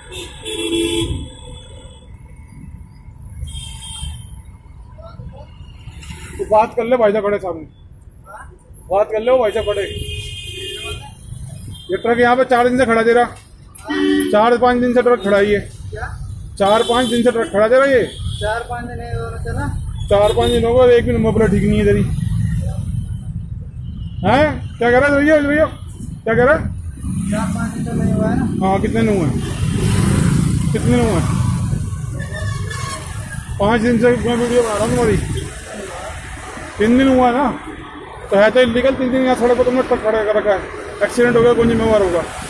तो बात कर ले भाई साहब खड़े सामने, बात कर ले वो भाई साहब खड़े। ये ट्रक यहाँ पे 4 दिन से खड़ा दे रहा, 4-5 दिन से ट्रक खड़ा ही है। 4-5 दिन से ट्रक खड़ा दे रहा ये। 4-5 दिन चला, 4-5 दिन हो गए, एक भी नंबर प्लेट ठीक नहीं है तेरी। हैं क्या कह रहा है भैया, भैया क्या कह रहा है? 4-5 दिन तो नहीं हुआ है ना। हाँ कितने नु है, कितने नु है? 5 दिन से मैं वीडियो बना रहा हूँ तुम्हारी। 3 दिन हुआ है ना, तो है तो इलीगल। 3 दिन यहाँ सड़क पर तुमने ट्रक खड़ा कर रखा है, एक्सीडेंट हो गया कौन जिम्मेवार होगा?